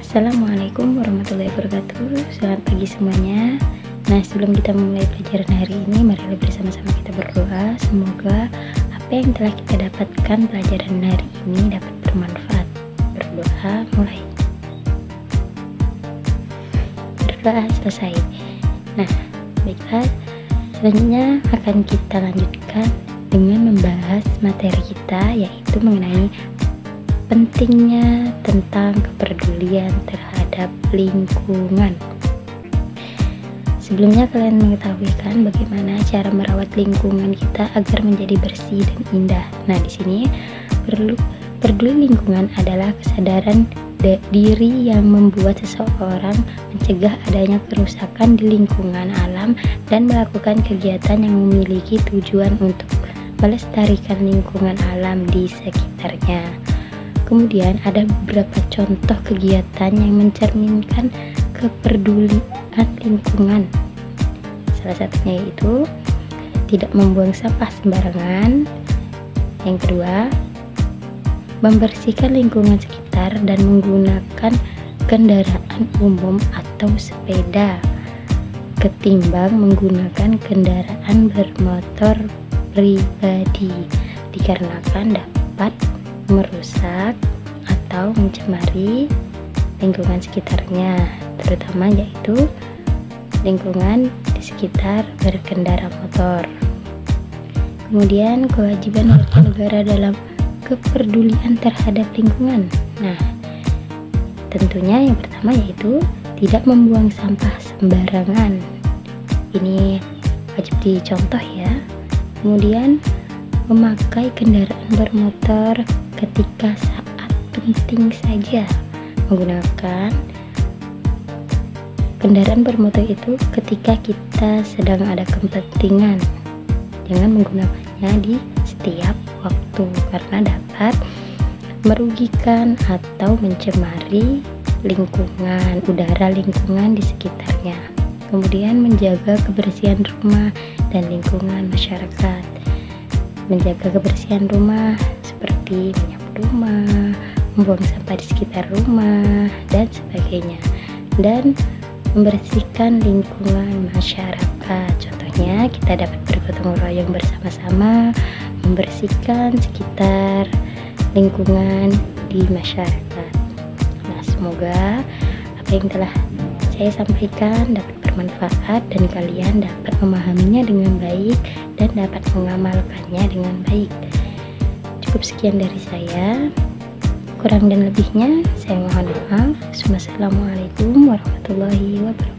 Assalamualaikum warahmatullahi wabarakatuh. Selamat pagi semuanya. Nah, sebelum kita mulai pelajaran hari ini, marilah bersama-sama kita berdoa. Semoga apa yang telah kita dapatkan pelajaran hari ini dapat bermanfaat. Berdoa mulai. Berdoa selesai. Nah, baiklah. Selanjutnya akan kita lanjutkan dengan membahas materi kita, yaitu mengenai pentingnya tentang kepedulian terhadap lingkungan. Sebelumnya kalian mengetahui kan bagaimana cara merawat lingkungan kita agar menjadi bersih dan indah. Nah, di sini peduli lingkungan adalah kesadaran diri yang membuat seseorang mencegah adanya kerusakan di lingkungan alam dan melakukan kegiatan yang memiliki tujuan untuk melestarikan lingkungan alam di sekitarnya. Kemudian ada beberapa contoh kegiatan yang mencerminkan kepedulian lingkungan. Salah satunya yaitu tidak membuang sampah sembarangan. Yang kedua, membersihkan lingkungan sekitar dan menggunakan kendaraan umum atau sepeda ketimbang menggunakan kendaraan bermotor pribadi, dikarenakan dapat merusak atau mencemari lingkungan sekitarnya, terutama yaitu lingkungan di sekitar berkendara motor. Kemudian kewajiban warga negara dalam kepedulian terhadap lingkungan. Nah, tentunya yang pertama yaitu tidak membuang sampah sembarangan. Ini wajib dicontoh ya. Kemudian memakai kendaraan bermotor ketika saat penting saja. Menggunakan kendaraan bermotor itu ketika kita sedang ada kepentingan. Jangan menggunakannya di setiap waktu karena dapat merugikan atau mencemari lingkungan, udara lingkungan di sekitarnya. Kemudian menjaga kebersihan rumah dan lingkungan masyarakat. Menjaga kebersihan rumah seperti menyapu rumah, membuang sampah di sekitar rumah, dan sebagainya. Dan membersihkan lingkungan masyarakat. Contohnya kita dapat bergotong royong bersama-sama membersihkan sekitar lingkungan di masyarakat. Nah, semoga apa yang telah saya sampaikan dapat bermanfaat dan kalian dapat memahaminya dengan baik dan dapat mengamalkannya dengan baik. Cukup sekian dari saya. Kurang dan lebihnya saya mohon maaf. Wassalamualaikum warahmatullahi wabarakatuh.